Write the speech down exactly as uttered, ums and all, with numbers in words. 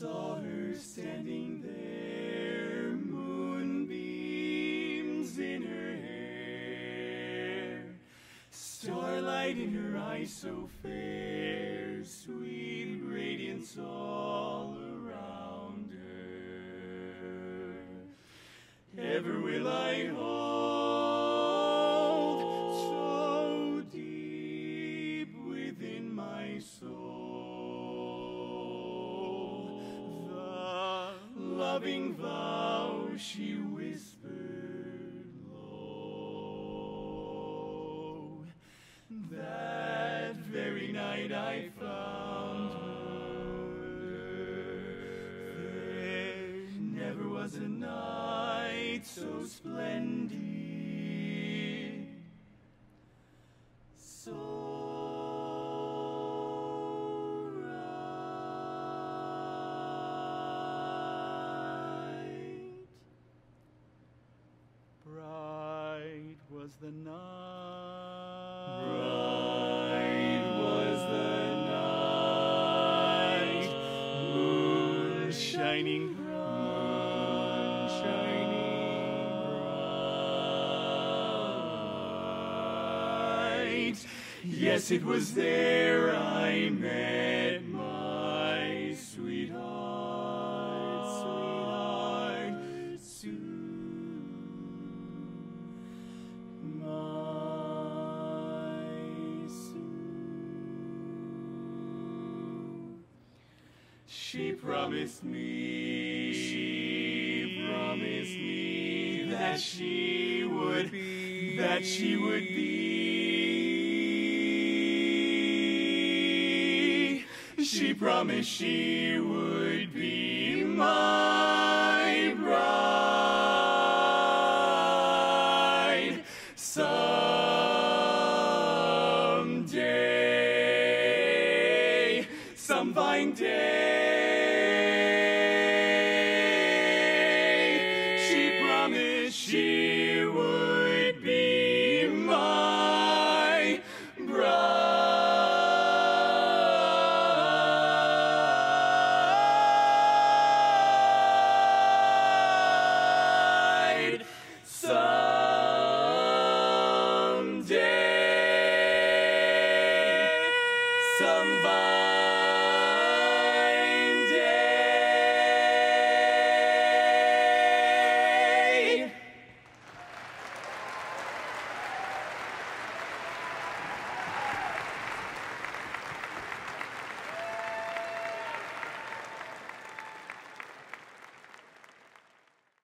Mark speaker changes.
Speaker 1: saw her standing there, moonbeams in her hair, starlight in her eyes so fair, sweet radiance all around her. Ever will I hold so deep within my soul the loving vow she whispered low. That very night I found her. There never was a night so splendid, so right. Bright was the night. Bright was the night. Moon shining bright. Moon shining bright. Yes, it was there I met my sweetheart, sweetheart, Sue. My Sue. She promised me, she promised me that she would be, that she would be. She promised she would be my bride someday, some fine day. She promised she would be my bride someday, some fine